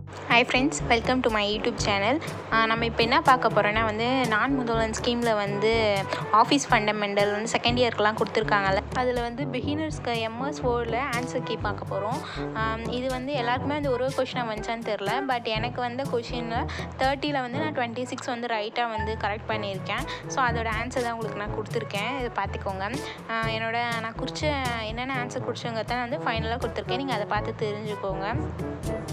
Hi friends, welcome to my YouTube channel. நம்ம இப்போ என்ன பார்க்க போகிறோன்னா நான் முதல்வன் ஸ்கீமில் ஆஃபீஸ் ஃபண்டமெண்டல் செகண்ட் இயர்க்கெலாம் கொடுத்துருக்காங்கல்ல, அதில் பிகினர்ஸ்க்கு MS4ல் ஆன்சர் கீ பார்க்க போகிறோம். இது எல்லாருக்குமே ஒரு கொஷினாக வந்துச்சான்னு தெரில. பட் எனக்கு கொஷினில் 30ல் நான் 26 ரைட்டாக கரெக்ட் பண்ணியிருக்கேன். ஸோ அதோட ஆன்சர் தான் உங்களுக்கு நான் கொடுத்துருக்கேன். இதை பார்த்துக்கோங்க. நான் என்னென்ன ஆன்சர் குறிச்சவங்க தான் ஃபைனலாக கொடுத்துருக்கேன். நீங்கள் அதை பார்த்து தெரிஞ்சுக்கோங்க.